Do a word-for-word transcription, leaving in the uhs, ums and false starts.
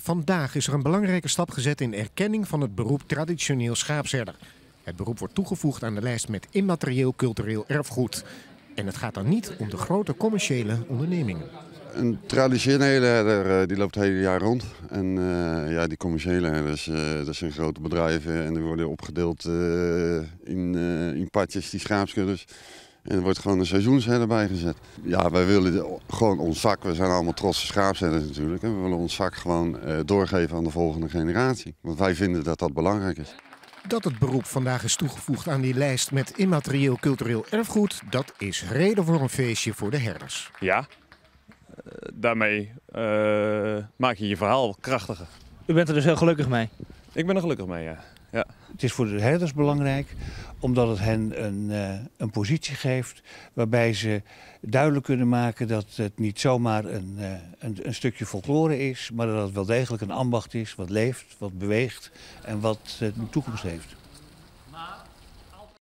Vandaag is er een belangrijke stap gezet in erkenning van het beroep traditioneel schaapsherder. Het beroep wordt toegevoegd aan de lijst met immaterieel cultureel erfgoed. En het gaat dan niet om de grote commerciële ondernemingen. Een traditionele herder die loopt het hele jaar rond. En uh, ja, die commerciële herders, uh, dat zijn grote bedrijven en die worden opgedeeld uh, in, uh, in padjes, die schaapskudders. En er wordt gewoon een seizoensherder bijgezet. Ja, wij willen gewoon ons vak, we zijn allemaal trotse schaapsherders natuurlijk. En we willen ons vak gewoon uh, doorgeven aan de volgende generatie. Want wij vinden dat dat belangrijk is. Dat het beroep vandaag is toegevoegd aan die lijst met immaterieel cultureel erfgoed, dat is reden voor een feestje voor de herders. Ja, daarmee uh, maak je je verhaal krachtiger. U bent er dus heel gelukkig mee? Ik ben er gelukkig mee, ja. ja. Het is voor de herders belangrijk omdat het hen een, uh, een positie geeft waarbij ze duidelijk kunnen maken dat het niet zomaar een, uh, een, een stukje folklore is, maar dat het wel degelijk een ambacht is wat leeft, wat beweegt en wat uh, een toekomst heeft.